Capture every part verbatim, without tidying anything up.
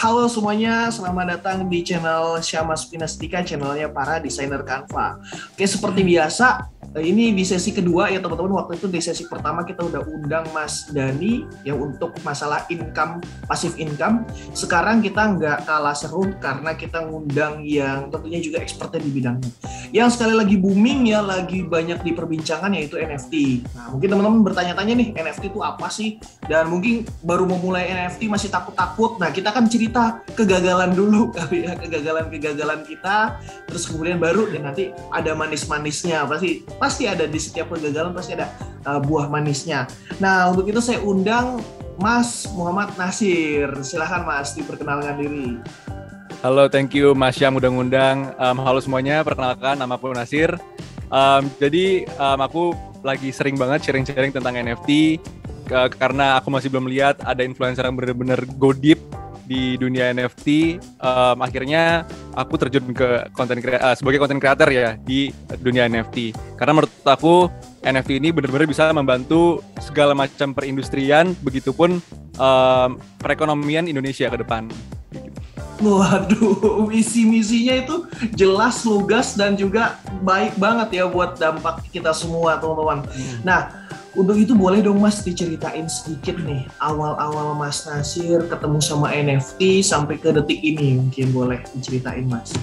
halo semuanya, selamat datang di channel Syamas Pinastika, channelnya para desainer Canva. Oke, seperti biasa, ini di sesi kedua ya teman-teman. Waktu itu di sesi pertama kita udah undang Mas Dani yang untuk masalah income, passive income. Sekarang kita nggak kalah seru karena kita ngundang yang tentunya juga expertnya di bidangnya. Yang sekali lagi booming ya, lagi banyak diperbincangkan yaitu N F T. Nah, mungkin teman-teman bertanya-tanya nih, N F T itu apa sih? Dan mungkin baru mau mulai N F T masih takut-takut. Nah, kita akan cerita kegagalan dulu kali ya, kegagalan-kegagalan kita, terus kemudian baru dan nanti ada manis-manisnya. Pasti pasti ada di setiap kegagalan pasti ada uh, buah manisnya. Nah, untuk itu saya undang Mas Muhammad Nasir. Silahkan Mas, diperkenalkan diri. Halo, thank you Mas Syam udah ngundang. Um, halo semuanya, perkenalkan nama aku Nasir. Um, jadi um, aku lagi sering banget sharing-sharing tentang N F T uh, karena aku masih belum lihat ada influencer yang benar-benar go deep di dunia N F T. Um, akhirnya aku terjun ke konten uh, sebagai content creator ya di dunia N F T. Karena menurut aku N F T ini benar-benar bisa membantu segala macam perindustrian, begitupun um, perekonomian Indonesia ke depan. Waduh, misi-misinya itu jelas, lugas, dan juga baik banget ya buat dampak kita semua, teman-teman. Hmm. Nah, untuk itu boleh dong Mas diceritain sedikit nih, awal-awal Mas Nasir ketemu sama N F T sampai ke detik ini, mungkin boleh diceritain Mas.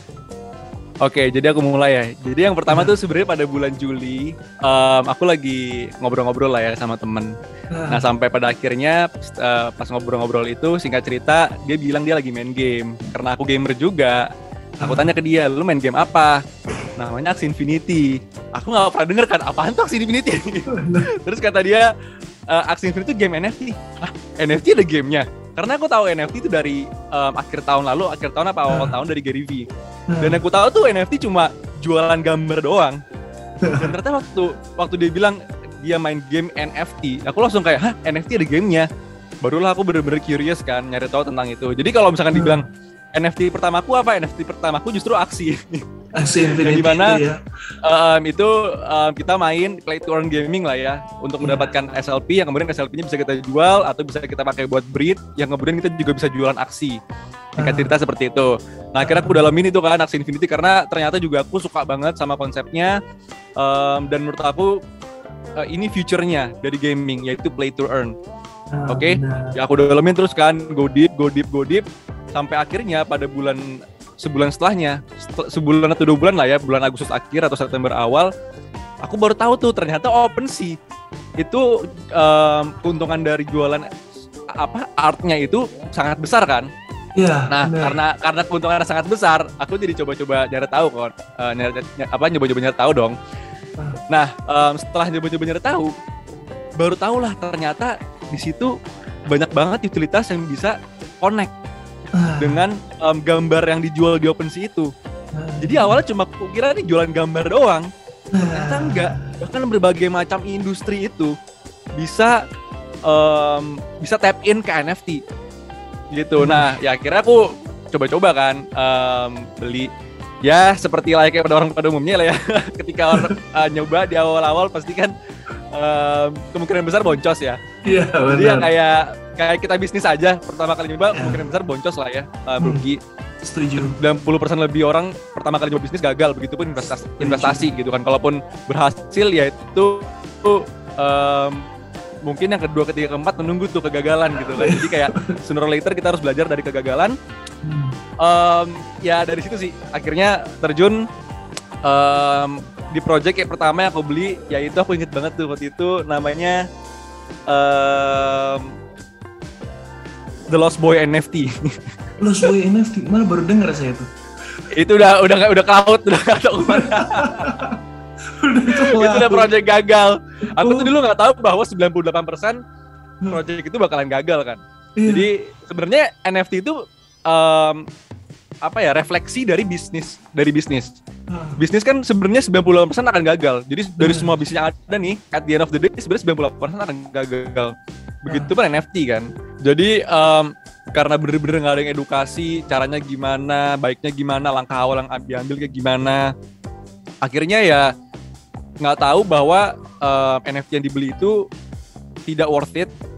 Oke, jadi aku mulai ya. Jadi yang pertama tuh sebenarnya pada bulan Juli, um, aku lagi ngobrol-ngobrol lah ya sama temen. Nah, sampai pada akhirnya uh, pas ngobrol-ngobrol itu, singkat cerita, dia bilang dia lagi main game. Karena aku gamer juga, aku tanya ke dia, lu main game apa? Namanya Axie Infinity. Aku nggak pernah denger kan, apaan tuh Axie Infinity? Terus kata dia, uh, Axie Infinity itu game N F T. Ah, N F T ada gamenya? Karena aku tahu N F T itu dari um, akhir tahun lalu, akhir tahun apa awal tahun dari Gary V. Dan aku tahu tuh N F T cuma jualan gambar doang. Dan ternyata waktu waktu dia bilang dia main game N F T, aku langsung kayak, hah, N F T ada gamenya? Barulah aku bener-bener curious kan, nyari tahu tentang itu. Jadi kalau misalkan dibilang N F T pertamaku apa? N F T pertamaku justru Axie. Axie Infinity dimana, itu ya. Um, itu um, kita main play to earn gaming lah ya, untuk yeah. mendapatkan S L P yang kemudian S L P-nya bisa kita jual atau bisa kita pakai buat breed, yang kemudian kita juga bisa jualan Axie. Singkat cerita seperti itu. Nah, akhirnya aku dalamin itu kan Axie Infinity karena ternyata juga aku suka banget sama konsepnya, um, dan menurut aku uh, ini future-nya dari gaming, yaitu play to earn. Ah, Oke, okay? Ya aku dalamin terus kan, go deep, go deep, go deep, sampai akhirnya pada bulan sebulan setelahnya, sebulan atau dua bulan lah ya, bulan Agustus akhir atau September awal, aku baru tahu tuh ternyata OpenSea itu um, keuntungan dari jualan apa artnya itu sangat besar kan. Iya. Nah, bener. karena karena keuntungannya sangat besar, aku jadi coba-coba nyari tahu kan, uh, nyari, nyari, apa nyoba-nyoba nyari tahu dong. Nah, um, setelah nyoba-nyoba nyari tahu, baru tahu lah ternyata di situ banyak banget utilitas yang bisa connect dengan um, gambar yang dijual di OpenSea itu. Jadi awalnya cuma kira ini jualan gambar doang, ternyata enggak. Bahkan berbagai macam industri itu bisa um, bisa tap in ke N F T gitu. Nah, ya akhirnya aku coba-coba kan um, beli. Ya seperti layaknya pada orang pada umumnya lah ya. Ketika orang uh, nyoba di awal-awal pasti kan um, kemungkinan besar boncos ya. Iya, benar. Jadi ya kayak kayak kita bisnis aja, pertama kali nyoba ya. Kemungkinan besar boncos lah ya, uh, rugi. Hmm, setuju. sembilan puluh persen lebih orang pertama kali nyoba bisnis gagal, begitupun investasi, investasi gitu kan. Kalaupun berhasil ya itu um, mungkin yang kedua, ketiga, keempat menunggu tuh kegagalan gitu kan. Jadi kayak sooner or later kita harus belajar dari kegagalan. Um, ya dari situ sih akhirnya terjun um, di project yang pertama yang aku beli, yaitu aku inget banget tuh waktu itu namanya um, The Lost Boy N F T. Lost Boy N F T, mana baru dengar saya tuh. Itu udah udah udah cloud, udah nggak tahu kemana. Itu udah project gagal. Aku tuh dulu nggak tahu bahwa sembilan puluh delapan persen project itu bakalan gagal kan. Iya. Jadi sebenarnya N F T itu um, apa ya, refleksi dari bisnis, dari bisnis. Bisnis kan sebenarnya sembilan puluh delapan persen akan gagal. Jadi dari semua bisnis yang ada nih, at the end of the day sebenarnya sembilan puluh delapan persen akan gagal. Begitu pun N F T kan. Jadi um, karena bener-bener nggak ada yang edukasi, caranya gimana, baiknya gimana, langkah awal yang diambil kayak gimana. Akhirnya ya nggak tahu bahwa um, N F T yang dibeli itu tidak worth it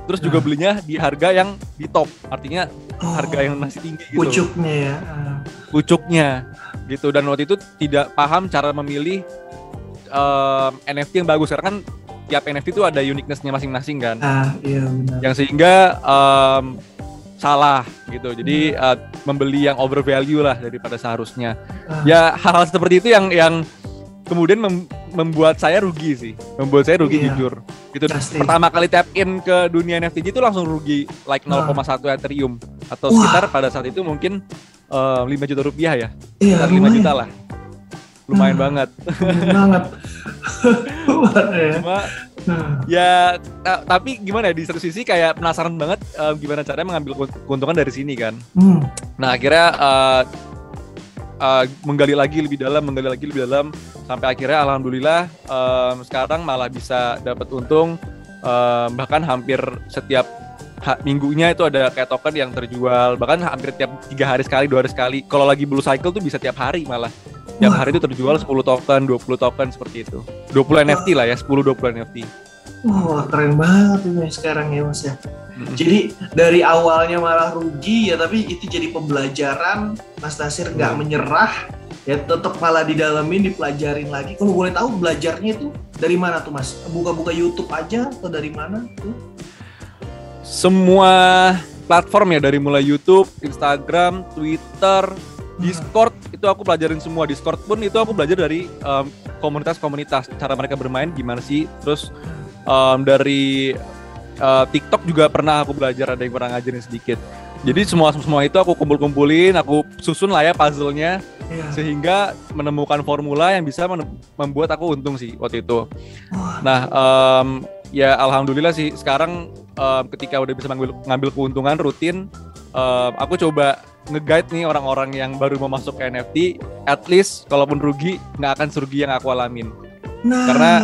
terus juga belinya di harga yang di top, artinya Oh, harga yang masih tinggi gitu. pucuknya ya. Ah. Pucuknya gitu. Dan waktu itu tidak paham cara memilih um, N F T yang bagus, karena kan tiap N F T itu ada uniqueness-nya masing-masing kan. Ah, iya benar. Yang sehingga um, salah gitu. Jadi uh, membeli yang overvalue lah daripada seharusnya. Ah. Ya hal-hal seperti itu yang yang kemudian mem- membuat saya rugi sih. Membuat saya rugi Iya. jujur. Itu Pasti. pertama kali tap in ke dunia N F T itu langsung rugi like nol koma satu Ethereum atau Wah. sekitar pada saat itu mungkin uh, lima juta rupiah ya. Iya, Sekitar lima lumayan. juta lah. Lumayan Hmm. banget. Lumayan banget. Luar ya. Cuma Nah, ya ta- tapi gimana ya, di satu sisi kayak penasaran banget uh, gimana caranya mengambil keuntungan dari sini kan. hmm. Nah akhirnya uh, uh, menggali lagi lebih dalam, menggali lagi lebih dalam sampai akhirnya alhamdulillah um, sekarang malah bisa dapat untung, um, bahkan hampir setiap ha- minggunya itu ada kayak token yang terjual, bahkan hampir tiap tiga hari sekali, dua hari sekali. Kalau lagi blue cycle tuh bisa tiap hari malah. Tiap Wah. hari itu terjual sepuluh token, dua puluh token seperti itu. dua puluh N F T lah ya, sepuluh dua puluh N F T. Wah, keren banget ini sekarang ya Mas ya. Mm-mm. Jadi dari awalnya malah rugi ya, tapi itu jadi pembelajaran. Mas Nasir nggak Hmm. menyerah, ya tetap malah didalamin, dipelajarin lagi. Kalau boleh tahu belajarnya itu dari mana tuh Mas? Buka-buka YouTube aja atau dari mana tuh? Semua platform ya, dari mulai YouTube, Instagram, Twitter, Discord, itu aku pelajarin semua. Discord pun itu aku belajar dari um, komunitas-komunitas, cara mereka bermain gimana sih. Terus um, dari uh, TikTok juga pernah aku belajar, ada yang pernah ngajarin sedikit. Jadi semua semua itu aku kumpul-kumpulin, aku susun lah ya puzzle-nya, Ya. sehingga menemukan formula yang bisa men- membuat aku untung sih waktu itu. Wah, Nah, um, ya alhamdulillah sih sekarang um, ketika udah bisa ngambil, ngambil keuntungan rutin, um, aku coba nge-guide nih orang-orang yang baru mau masuk ke N F T, at least kalaupun rugi nggak akan serugi yang aku alamin. nah, karena-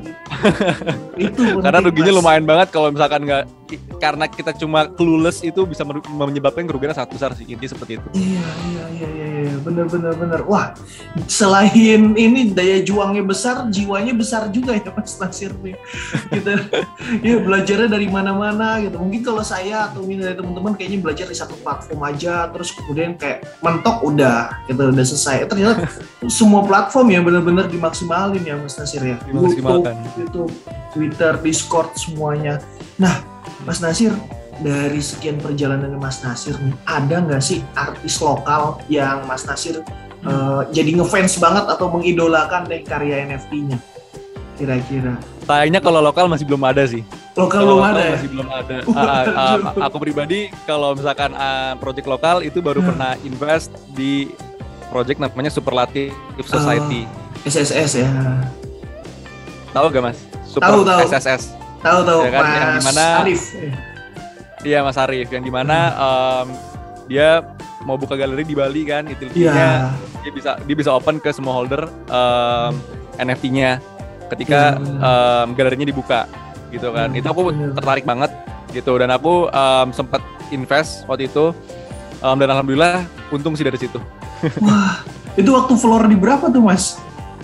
itu Karena penting, ruginya Mas. lumayan banget kalau misalkan nggak, karena kita cuma clueless itu bisa meru- menyebabkan kerugian sangat besar sih, inti seperti itu. Iya, iya, iya, iya, iya, bener, bener, bener. Wah, selain ini daya juangnya besar, jiwanya besar juga ya Mas Nasir nih. Gitu. Ya belajarnya dari mana-mana gitu. Mungkin kalau saya atau mungkin dari teman-teman kayaknya belajar di satu platform aja, terus kemudian kayak mentok udah, gitu udah selesai. Ternyata semua platform ya bener-bener dimaksimalin ya Mas Nasir ya. Dimaksimalkan. YouTube, YouTube, Twitter, Discord semuanya. Nah, Mas Nasir, dari sekian perjalanan Mas Nasir nih, ada nggak sih artis lokal yang Mas Nasir uh, jadi ngefans banget atau mengidolakan deh karya N F T-nya? Kira-kira. Kayaknya kalau lokal masih belum ada sih. Lokal Kalau belum lokal ada ya? masih belum ada. Waduh. Ah, ah, ah, aku pribadi kalau misalkan ah, project lokal itu baru Hmm. pernah invest di project namanya Superlative Society. S S S ya. Tahu gak Mas? Super Tahu, tahu. S S S. Tahu tahu Ya kan, yang Mas dimana- Arif. Iya Mas Arif, yang dimana em, dia mau buka galeri di Bali kan, Iya. utility-nya dia bisa dia bisa open ke semua holder em, N F T-nya ketika Iya. em, galerinya dibuka gitu kan. Hmm, Itu aku bener. tertarik banget gitu, dan aku em, sempat invest waktu itu, em, dan alhamdulillah untung sih dari situ. Wah, itu waktu floor di berapa tuh Mas?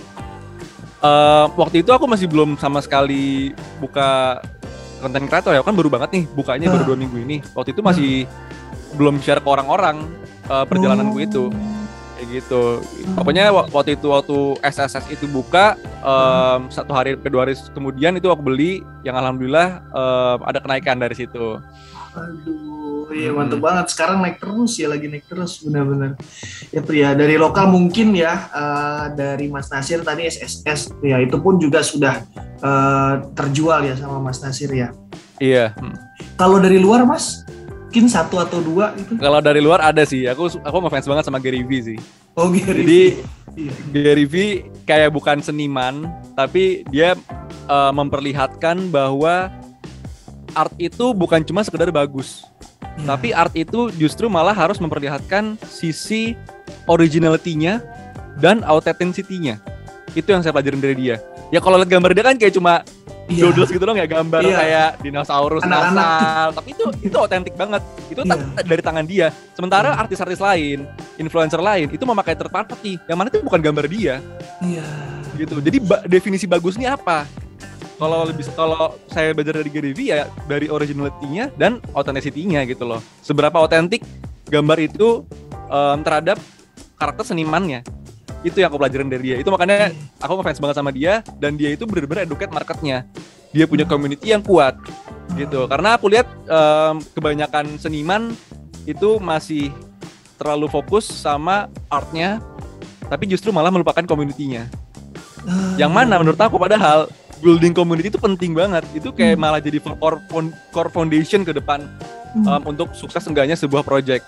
Em, waktu itu aku masih belum sama sekali buka konten kreator ya, kan baru banget nih bukanya, baru Ah. dua minggu ini. Waktu itu masih belum share ke orang-orang uh, perjalananku Oh. itu, kayak gitu. Pokoknya wa- waktu itu waktu S S S itu buka, um, satu hari kedua hari kemudian itu aku beli, yang alhamdulillah um, ada kenaikan dari situ. Aduh, iya Hmm. mantep banget. Sekarang naik terus ya, lagi naik terus, benar-benar. Ya pria dari lokal mungkin ya, eh, dari Mas Nasir tadi S S S, ya itu pun juga sudah eh, terjual ya sama Mas Nasir ya. Iya. Hmm. Kalau dari luar Mas, mungkin satu atau dua itu? Kalau dari luar ada sih. Aku aku ngefans banget sama Gary Vee sih. Oh Gary Jadi Vee. Iya. Gary Vee kayak bukan seniman, tapi dia uh, memperlihatkan bahwa art itu bukan cuma sekedar bagus, Ya. tapi art itu justru malah harus memperlihatkan sisi originality-nya dan authenticity-nya. Itu yang saya pelajarin dari dia. Ya kalau lihat gambar dia kan kayak cuma Iya. doodles gitu dong ya, gambar Iya. kayak dinosaurus Anak-anak. nasal, tapi itu itu otentik banget. Itu Iya. ta- dari tangan dia. Sementara Iya. artis-artis lain, influencer lain itu memakai third party, yang mana itu bukan gambar dia Iya. gitu. Jadi ba- definisi bagus ini apa? kalau lebih kalau saya belajar dari Gary Vee ya dari originality-nya dan authenticity-nya gitu loh. Seberapa otentik gambar itu um, terhadap karakter senimannya. Itu yang aku pelajarin dari dia. Itu makanya aku ngefans banget sama dia dan dia itu benar-benar educate marketnya. Dia punya community yang kuat gitu. Karena aku lihat um, kebanyakan seniman itu masih terlalu fokus sama artnya, tapi justru malah melupakan community-nya. Yang mana menurut aku padahal building community itu penting banget. Itu kayak malah jadi core, core foundation ke depan um, untuk sukses enggaknya sebuah project.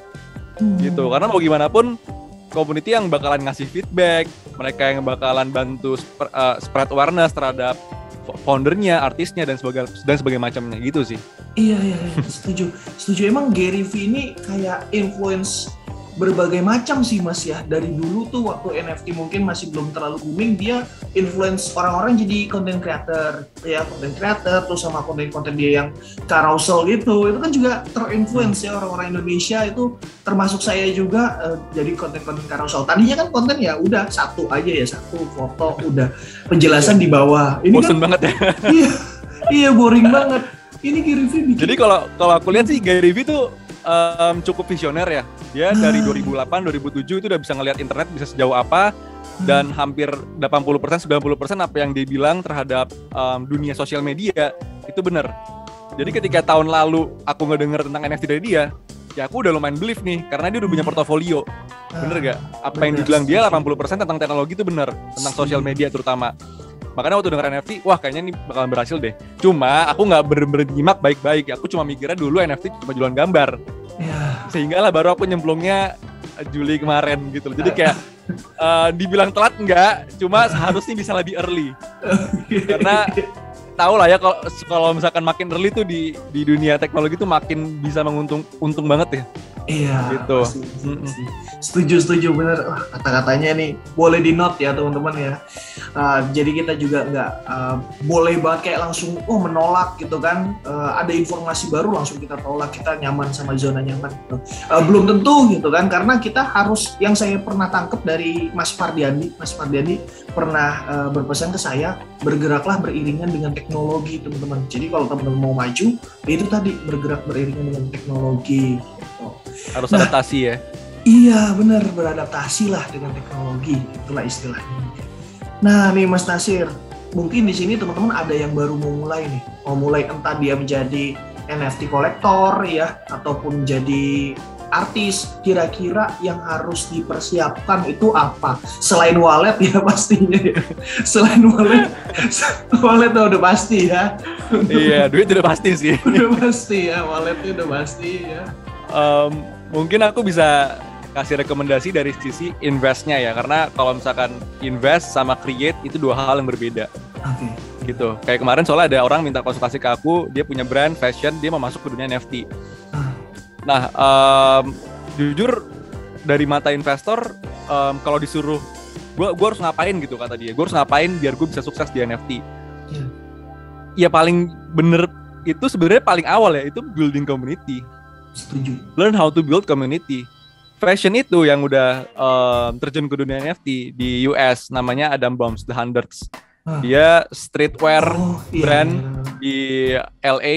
Gitu. Karena mau gimana pun community yang bakalan ngasih feedback, mereka yang bakalan bantu sp- uh, spread awareness terhadap foundernya, artisnya dan sebagainya dan sebagainya macamnya gitu sih. Iya iya, iya. setuju setuju emang Gary Vee ini kayak influence berbagai macam sih Mas ya. Dari dulu tuh waktu N F T mungkin masih belum terlalu booming, dia influence orang-orang jadi content creator ya, content creator terus sama konten-konten dia yang carousel gitu. Itu kan juga terinfluence ya orang-orang Indonesia itu, termasuk saya juga uh, jadi konten-konten carousel. Tadinya kan konten ya udah satu aja ya, satu foto udah penjelasan di bawah. Ini bosen kan, banget ya. Iya. Iya boring banget. Ini Gary Vee bikin. Jadi kalau kalau aku lihat sih Gary Vee tuh um, cukup visioner ya. Dia dari dua ribu delapan dua ribu tujuh itu udah bisa ngelihat internet bisa sejauh apa, dan hampir delapan puluh persen sembilan puluh persen apa yang dia bilang terhadap um, dunia sosial media itu benar. Jadi ketika tahun lalu aku ngedenger tentang N F T dari dia, ya aku udah lumayan believe nih karena dia udah punya portofolio. Bener gak? Apa bener, yang dibilang dia delapan puluh persen tentang teknologi itu benar, tentang sosial media terutama. Makanya waktu denger N F T, wah kayaknya ini bakalan berhasil deh. Cuma aku nggak bener-bener nyimak baik-baik. Aku cuma mikirnya dulu N F T cuma jualan gambar. Ya. Sehingga lah baru aku nyemplungnya Juli kemarin gitu. Jadi kayak uh, dibilang telat enggak, cuma seharusnya bisa lebih early. Karena tahu lah ya kalau kalau misalkan makin early tuh di di dunia teknologi tuh makin bisa menguntung untung banget ya. Iya, gitu. Pasti, pasti. Setuju, setuju bener. Wah, kata-katanya nih boleh di note ya teman-teman ya. Uh, jadi kita juga nggak uh, boleh banget kayak langsung oh menolak gitu kan. Uh, ada informasi baru langsung kita tolak, kita nyaman sama zona nyaman. Gitu. Uh, belum tentu gitu kan, karena kita harus, yang saya pernah tangkap dari Mas Fardiani, Mas Fardiani pernah uh, berpesan ke saya, bergeraklah beriringan dengan teknologi teman-teman. Jadi kalau teman-teman mau maju, itu tadi bergerak beriringan dengan teknologi. Gitu. Harus nah, adaptasi ya. Iya benar, beradaptasi lah dengan teknologi, itulah istilahnya. Nah nih Mas Nasir, mungkin di sini teman-teman ada yang baru mau mulai nih, mau mulai entah dia menjadi N F T kolektor ya, ataupun jadi artis. Kira-kira yang harus dipersiapkan itu apa? Selain wallet ya pastinya ya. Selain wallet, wallet udah pasti ya. Iya, duit udah pasti sih. Udah pasti ya, walletnya udah pasti ya. Um, mungkin aku bisa kasih rekomendasi dari sisi investnya ya, karena kalau misalkan invest sama create itu dua hal yang berbeda. Oke. Okay. Gitu. Kayak kemarin soalnya ada orang minta konsultasi ke aku, dia punya brand fashion, dia mau masuk ke dunia N F T. Uh. Nah, um, jujur dari mata investor, um, kalau disuruh, gua gua harus ngapain gitu kata dia, gua harus ngapain biar gue bisa sukses di N F T. Yeah. Ya paling bener itu sebenarnya paling awal ya, itu building community. Setuju. Learn how to build community. Fashion itu yang udah um, terjun ke dunia N F T di U S, namanya Adam Baum's The Hundreds. Ah. Dia streetwear oh, iya. brand di L A,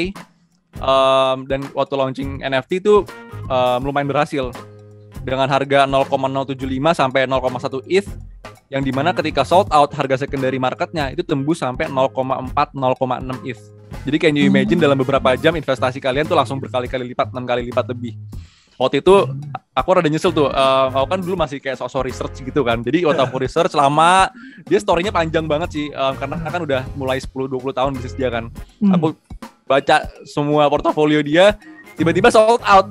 um, dan waktu launching N F T itu um, lumayan berhasil dengan harga nol koma nol tujuh lima sampai nol koma satu E T H, yang dimana ketika sold out harga secondary marketnya itu tembus sampai nol koma empat nol koma enam E T H. Jadi can you imagine dalam beberapa jam investasi kalian tuh langsung berkali-kali lipat, enam kali lipat lebih. Waktu itu aku rada nyesel tuh, uh, aku kan dulu masih kayak sok-sok research gitu kan. Jadi waktu aku research lama, dia story-nya panjang banget sih, uh, karena kan udah mulai sepuluh dua puluh tahun bisnis dia kan. Hmm. Aku baca semua portofolio dia, tiba-tiba sold out.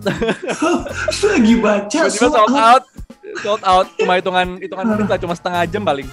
Lagi baca tiba-tiba sold, sold out. Sold out, cuma hitungan hitungan menit lah, cuma setengah jam paling.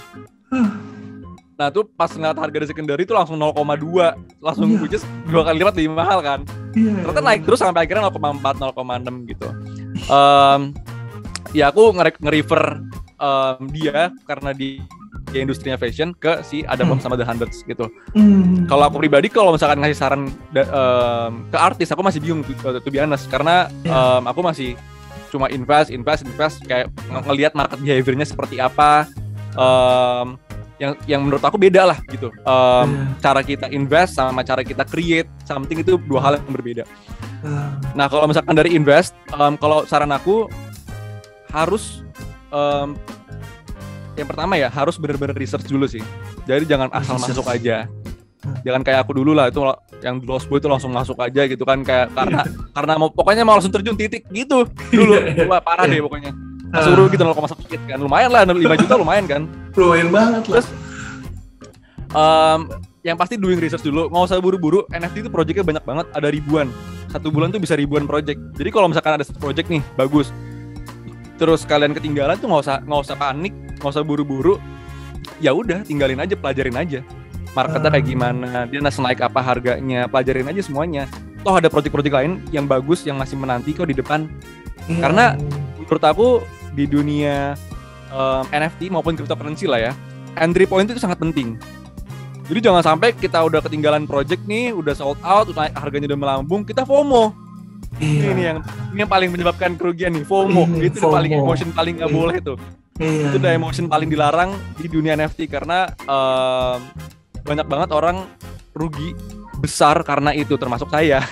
Nah tuh pas ngeliat harga di secondary tuh langsung nol koma dua, langsung yeah. which is dua kali lipat lebih mahal kan. Yeah. Ternyata naik terus sampai akhirnya nol koma empat, nol koma enam gitu. Um, ya aku nge-refer um, dia karena di, di industrinya fashion ke si Adam Baum mm. sama The Hundreds gitu. Mm. Kalau aku pribadi kalau misalkan ngasih saran da, um, ke artis, aku masih bingung to, to be honest, karena yeah. um, aku masih cuma invest, invest, invest kayak ng- ngelihat market behavior-nya seperti apa. Um, yang yang menurut aku beda lah gitu. Um, yeah. Cara kita invest sama cara kita create something itu dua hal yang berbeda. Uh. Nah kalau misalkan dari invest, um, kalau saran aku harus um, yang pertama ya harus benar-benar research dulu sih. Jadi jangan asal research. Masuk aja. Jangan kayak aku dulu lah itu yang Lost Boy itu langsung masuk aja gitu kan kayak karena karena mau pokoknya mau langsung terjun titik gitu dulu. Wah parah deh pokoknya. Suruh gitu nol koma satu kan lumayan lah lima juta lumayan kan. Lumayan banget lah. Terus um, yang pasti doing research dulu, nggak usah buru-buru. N F T itu projectnya banyak banget, ada ribuan. Satu bulan tuh bisa ribuan project. Jadi kalau misalkan ada satu project nih bagus, terus kalian ketinggalan tuh nggak usah nggak usah panik, nggak usah buru-buru. Ya udah tinggalin aja, pelajarin aja. Marketnya kayak gimana, dia naik apa harganya, pelajarin aja semuanya. Toh ada project-project lain yang bagus yang masih menanti kok di depan. Hmm. Karena menurut aku di dunia um, N F T maupun cryptocurrency lah ya, entry point itu sangat penting. Jadi jangan sampai kita udah ketinggalan project nih, udah sold out, udah harganya udah melambung, kita FOMO. Iya. Ini yang ini yang paling menyebabkan kerugian nih, FOMO. Ini, itu FOMO. Paling emotion paling nggak boleh tuh. Iya. Itu udah emotion paling dilarang di dunia N F T karena um, banyak banget orang rugi besar karena itu, termasuk saya.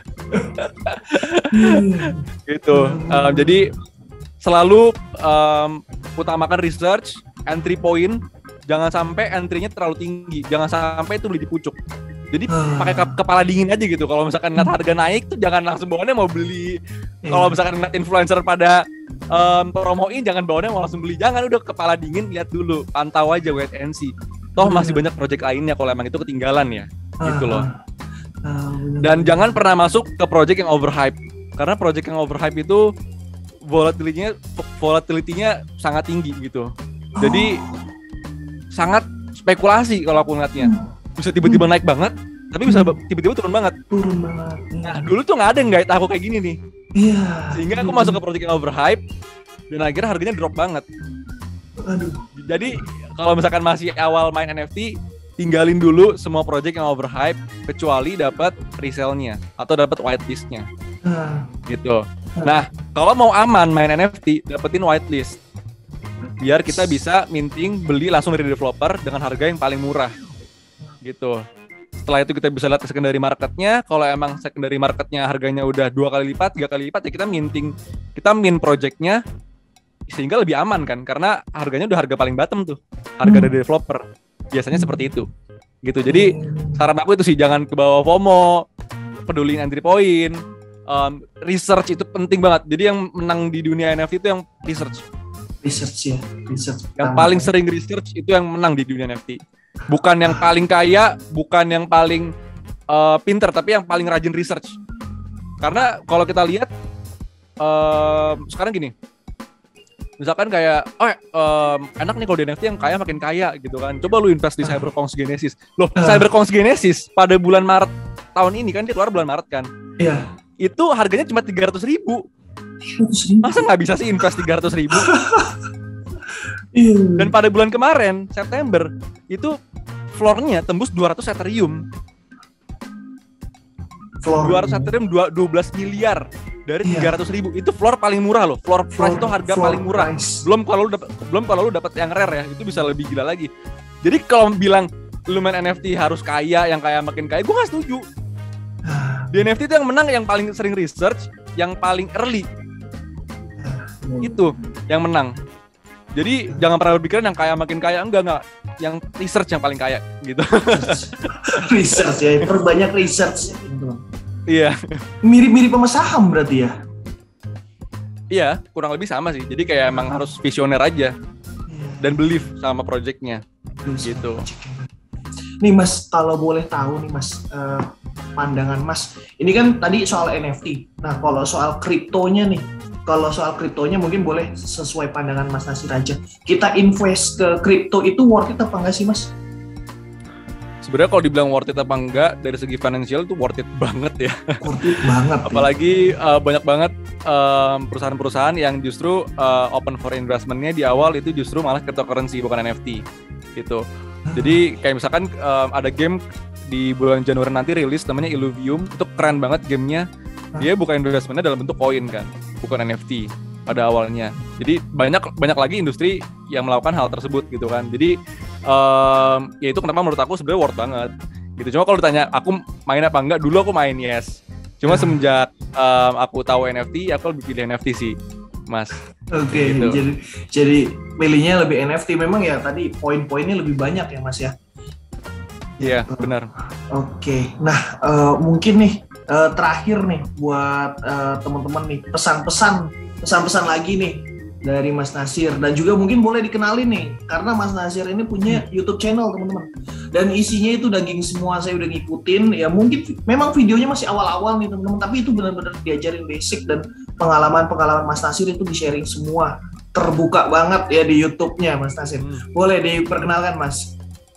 Gitu. Um, jadi selalu um, utamakan research, entry point. Jangan sampai entry-nya terlalu tinggi. Jangan sampai itu beli di pucuk. Jadi pakai ke- kepala dingin aja gitu. Kalau misalkan ngeliat harga naik tuh jangan langsung bawaannya mau beli. Kalau misalkan ngeliat influencer pada um, promoin, jangan bawaannya mau langsung beli. Jangan, udah kepala dingin, lihat dulu, pantau aja wait and see. Toh masih banyak project lainnya kalau emang itu ketinggalan ya, gitu loh. Dan jangan pernah masuk ke project yang overhype, karena project yang overhype itu volatility-nya volatility-nya sangat tinggi gitu. Jadi sangat spekulasi kalau aku ngeliatnya. Bisa tiba-tiba naik banget, tapi bisa tiba-tiba turun banget. Turun banget. Nah dulu tuh nggak ada yang guide aku kayak gini nih. Iya. Sehingga aku masuk ke project yang overhype dan akhirnya harganya drop banget. Aduh. Jadi kalau misalkan masih awal main N F T, tinggalin dulu semua project yang overhype kecuali dapat resell-nya atau dapat whitelist-nya. Uh. Gitu. Nah, kalau mau aman main N F T, dapetin whitelist. Biar kita bisa minting, beli langsung dari developer dengan harga yang paling murah. Gitu. Setelah itu kita bisa lihat secondary marketnya. Kalau emang secondary marketnya harganya udah dua kali lipat, tiga kali lipat, ya kita minting, kita mint projectnya sehingga lebih aman kan, karena harganya udah harga paling bottom tuh, harga dari developer. Biasanya seperti itu. Gitu. Jadi saran aku itu sih jangan kebawa FOMO, peduliin entry point, um, research itu penting banget. Jadi yang menang di dunia N F T itu yang research. Research ya, research. Yang paling sering research itu yang menang di dunia N F T. Bukan yang paling kaya, bukan yang paling uh, pinter, tapi yang paling rajin research. Karena kalau kita lihat uh, sekarang gini, misalkan kayak, oh um, enak nih kalau di N F T yang kaya makin kaya gitu kan. Coba lu invest di CyberKongz Genesis. Loh, CyberKongz Genesis pada bulan Maret tahun ini kan, dia keluar bulan Maret kan. Iya. Itu harganya cuma tiga ratus ribu. Masa nggak bisa sih invest tiga ratus ribu? Dan pada bulan kemarin, September, itu floor-nya tembus dua ratus Ethereum. Floor. dua ratus Ethereum, dua belas miliar dari yeah. tiga ratus ribu. Itu floor paling murah loh. Floor, floor price itu harga paling murah. Price. Belum kalau lu dapat belum kalau lu dapat yang rare ya, itu bisa lebih gila lagi. Jadi kalau bilang lu main N F T harus kaya, yang kaya makin kaya, gue nggak setuju. Di N F T itu yang menang yang paling sering research, yang paling early. Itu yang menang. Jadi jangan pernah berpikiran yang kaya makin kaya, enggak enggak. Yang research yang paling kaya gitu. Research ya, perbanyak research. Iya. Mirip-mirip sama saham berarti ya? Iya, kurang lebih sama sih. Jadi kayak emang harus visioner aja dan believe sama projectnya. Gitu. Nih Mas, kalau boleh tahu nih Mas, uh, pandangan Mas. Ini kan tadi soal N F T. Nah, kalau soal kriptonya nih. Kalau soal kriptonya mungkin boleh sesuai pandangan Mas Nasir aja. Kita invest ke kripto itu worth it apa enggak sih Mas? Sebenarnya kalau dibilang worth it apa enggak, dari segi financial itu worth it banget ya. Worth it banget. Apalagi ya. uh, banyak banget um, perusahaan-perusahaan yang justru uh, open for investment-nya di awal itu justru malah cryptocurrency bukan N F T gitu. Jadi kayak misalkan um, ada game di bulan Januari nanti rilis namanya Illuvium, itu keren banget gamenya. Dia bukan investmentnya dalam bentuk koin kan, bukan N F T pada awalnya. Jadi banyak banyak lagi industri yang melakukan hal tersebut gitu kan. Jadi um, ya itu kenapa menurut aku sebenarnya worth banget gitu. Cuma kalau ditanya aku main apa enggak, dulu aku main yes. Cuma semenjak um, aku tahu N F T, aku lebih pilih N F T sih, Mas. Oke, okay, gitu. jadi jadi pilihnya lebih N F T. Memang ya tadi poin-poinnya lebih banyak ya, Mas ya. Iya, yeah, benar. Oke, okay. Nah uh, mungkin nih uh, terakhir nih buat uh, teman-teman nih pesan-pesan, pesan-pesan lagi nih dari Mas Nasir, dan juga mungkin boleh dikenalin nih karena Mas Nasir ini punya YouTube channel teman-teman dan isinya itu daging semua, saya udah ngikutin ya. Mungkin memang videonya masih awal-awal nih teman-teman, tapi itu benar-benar diajarin basic dan pengalaman-pengalaman Mas Nasir itu di-sharing semua, terbuka banget ya di YouTube-nya Mas Nasir. Boleh diperkenalkan Mas?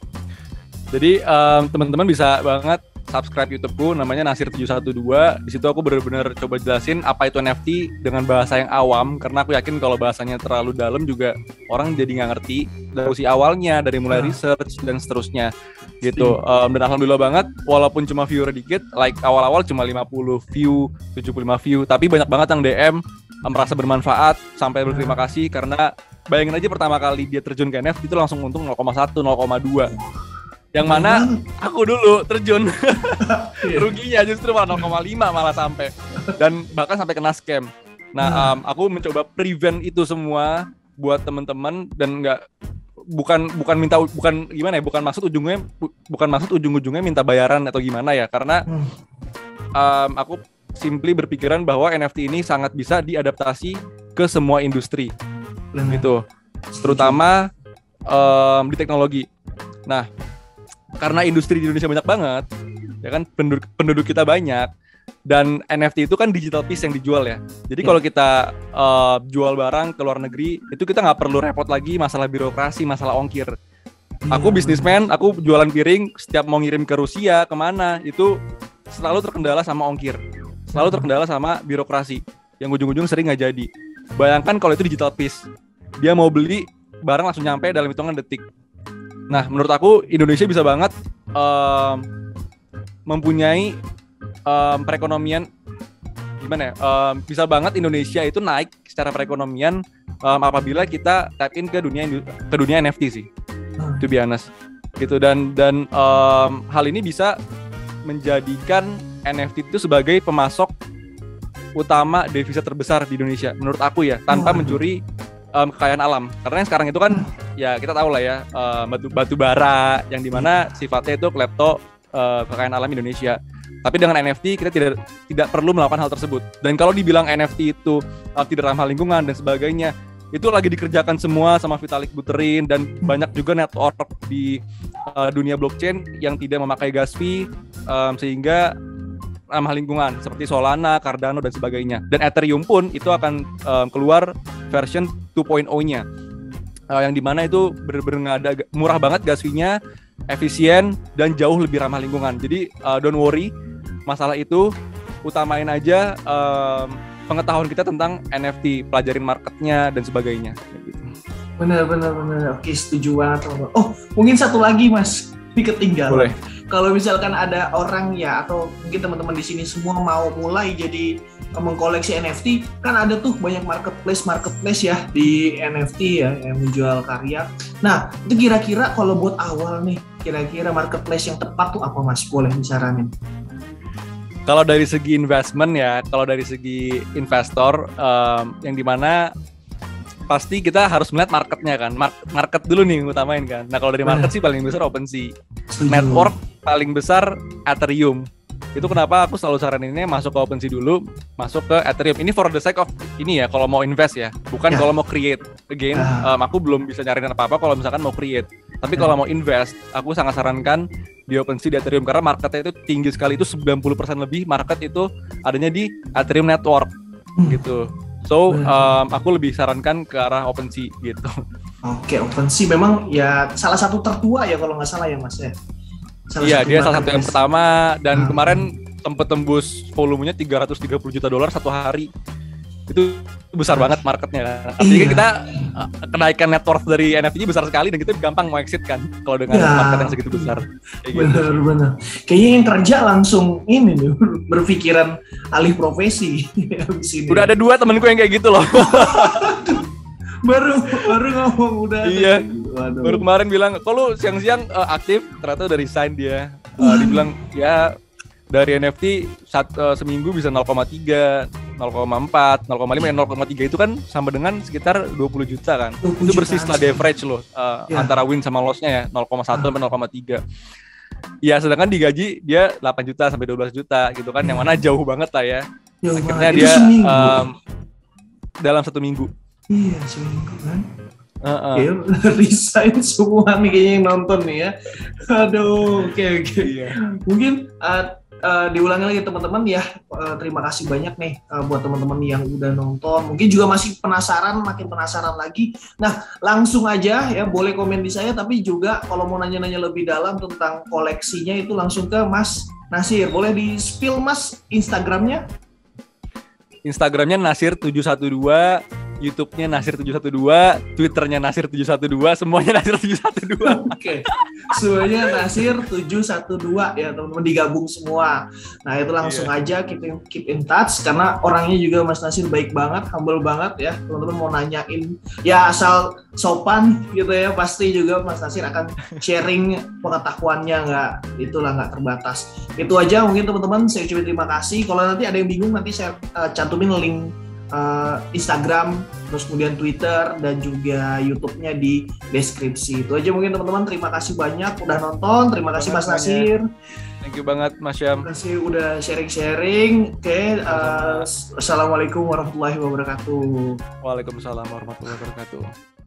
Jadi um, teman-teman bisa banget subscribe YouTube-ku, namanya Nasir tujuh satu dua. Di situ aku benar-benar coba jelasin apa itu N F T dengan bahasa yang awam, karena aku yakin kalau bahasanya terlalu dalam juga orang jadi nggak ngerti dari usia awalnya, dari mulai research dan seterusnya gitu. Um, dan alhamdulillah banget, walaupun cuma viewer dikit, like awal-awal cuma lima puluh view, tujuh puluh lima view, tapi banyak banget yang D M merasa bermanfaat sampai berterima kasih, karena bayangin aja pertama kali dia terjun ke N F T itu langsung untung nol koma satu, nol koma dua. Yang mana aku dulu terjun ruginya justru malah nol koma lima malah sampai, dan bahkan sampai kena scam. Nah, um, aku mencoba prevent itu semua buat teman-teman, dan nggak bukan bukan minta bukan gimana ya, bukan maksud ujungnya bukan maksud ujung-ujungnya minta bayaran atau gimana ya, karena um, aku simply berpikiran bahwa N F T ini sangat bisa diadaptasi ke semua industri gitu, terutama um, di teknologi. Nah, karena industri di Indonesia banyak banget, ya kan, penduduk, penduduk kita banyak, dan N F T itu kan digital piece yang dijual ya. Jadi kalau kita uh, jual barang ke luar negeri, itu kita nggak perlu repot lagi masalah birokrasi, masalah ongkir. Aku bisnismen, aku jualan piring, setiap mau ngirim ke Rusia, kemana, itu selalu terkendala sama ongkir, selalu terkendala sama birokrasi, yang ujung-ujung sering nggak jadi. Bayangkan kalau itu digital piece, dia mau beli barang langsung nyampe dalam hitungan detik. Nah, menurut aku Indonesia bisa banget um, mempunyai um, perekonomian gimana ya? Um, bisa banget Indonesia itu naik secara perekonomian um, apabila kita tap in ke dunia ke dunia N F T sih, to be honest. Gitu, dan dan um, hal ini bisa menjadikan N F T itu sebagai pemasok utama devisa terbesar di Indonesia menurut aku ya, tanpa mencuri Um, kekayaan alam. Karena yang sekarang itu kan ya kita tahu lah ya, uh, batu batu bara yang dimana sifatnya itu klepto uh, kekayaan alam Indonesia. Tapi dengan N F T kita tidak tidak perlu melakukan hal tersebut. Dan kalau dibilang N F T itu uh, tidak ramah lingkungan dan sebagainya, itu lagi dikerjakan semua sama Vitalik Buterin, dan banyak juga network di uh, dunia blockchain yang tidak memakai gas fee, um, sehingga ramah lingkungan seperti Solana, Cardano dan sebagainya. Dan Ethereum pun itu akan um, keluar version dua titik nol-nya uh, yang dimana itu benar-benar ada murah banget gas fee-nya, efisien dan jauh lebih ramah lingkungan. Jadi uh, don't worry masalah itu, utamain aja um, pengetahuan kita tentang N F T, pelajarin marketnya dan sebagainya. Benar benar benar. Oke, setuju banget. Oh, mungkin satu lagi Mas, ini ketinggalan. Boleh. Kalau misalkan ada orang ya, atau mungkin teman-teman di sini semua mau mulai jadi mengkoleksi N F T, kan ada tuh banyak marketplace marketplace ya di N F T ya yang menjual karya. Nah, itu kira-kira kalau buat awal nih, kira-kira marketplace yang tepat tuh apa Mas? Boleh disaranin? Kalau dari segi investment ya, kalau dari segi investor um, yang dimana pasti kita harus melihat marketnya kan, market dulu nih yang utamain kan. Nah kalau dari market sih paling besar OpenSea, network paling besar Ethereum. Itu kenapa aku selalu saraninnya masuk ke OpenSea dulu, masuk ke Ethereum. Ini for the sake of ini ya, kalau mau invest ya, bukan yeah. kalau mau create. Again, um, aku belum bisa nyariin apa-apa kalau misalkan mau create. Tapi kalau mau invest, aku sangat sarankan di OpenSea, di Ethereum, karena marketnya itu tinggi sekali, itu sembilan puluh persen lebih market itu adanya di Ethereum network gitu. So, um, aku lebih sarankan ke arah OpenSea gitu. Oke, OpenSea memang ya salah satu tertua ya kalau nggak salah ya Mas ya. Salah iya, dia salah satu yang pertama, dan hmm. kemarin sempat tembus volumenya tiga ratus tiga puluh juta dolar satu hari. Itu besar banget marketnya. Artinya iya. kita kenaikan net worth dari N F T besar sekali, dan kita gampang mau exit kan kalau dengan ya. market yang segitu besar. Benar-benar. Gitu. Kayaknya yang kerja langsung ini nih, berpikiran alih profesi. Udah ada dua temanku yang kayak gitu loh. baru baru ngomong udah iya. Waduh. Baru kemarin bilang, kok lu siang-siang uh, aktif, ternyata udah resign dia. Uh, dia bilang, ya dari N F T sat, uh, seminggu bisa nol koma tiga, nol koma empat, nol koma lima, nol koma tiga itu kan sama dengan sekitar dua puluh juta kan. dua puluh Itu bersih setelah di average loh, uh, ya. antara win sama loss-nya ya, nol koma satu sampai nol koma tiga. Ya sedangkan digaji dia delapan juta sampai dua belas juta gitu kan, yang mana jauh banget lah ya. Jauh Akhirnya banget. dia um, dalam satu minggu. Iya, seminggu kan. Uh-uh. Oke, okay, resign semua nih kayaknya yang nonton nih ya. Aduh, oke okay, oke. Okay. Iya. Mungkin uh, uh, diulangi lagi teman-teman ya. Uh, terima kasih banyak nih uh, buat teman-teman yang udah nonton. Mungkin juga masih penasaran, makin penasaran lagi. Nah, langsung aja ya, boleh komen di saya. Tapi juga kalau mau nanya-nanya lebih dalam tentang koleksinya itu langsung ke Mas Nasir. Boleh di spill Mas Instagramnya? Instagramnya Nasir tujuh satu dua, YouTube-nya Nasir tujuh satu dua, Twitter-nya Nasir tujuh satu dua, semuanya Nasir tujuh satu dua. Oke, okay. Semuanya Nasir tujuh satu dua ya teman-teman, digabung semua. Nah itu langsung yeah. aja keep in, keep in touch, karena orangnya juga Mas Nasir baik banget, humble banget ya. Teman-teman mau nanyain ya asal sopan gitu ya, pasti juga Mas Nasir akan sharing pengetahuannya, nggak itulah nggak terbatas. Itu aja mungkin teman-teman, saya ucapin terima kasih. Kalau nanti ada yang bingung nanti saya uh, cantumin link Uh, Instagram, terus kemudian Twitter dan juga YouTube-nya di deskripsi. Itu aja mungkin teman-teman. Terima kasih banyak udah nonton. Terima kasih Mas Nasir. Thank you banget Mas Syam. Terima kasih udah sharing-sharing. Oke, okay, uh, assalamualaikum warahmatullahi wabarakatuh. Waalaikumsalam warahmatullahi wabarakatuh.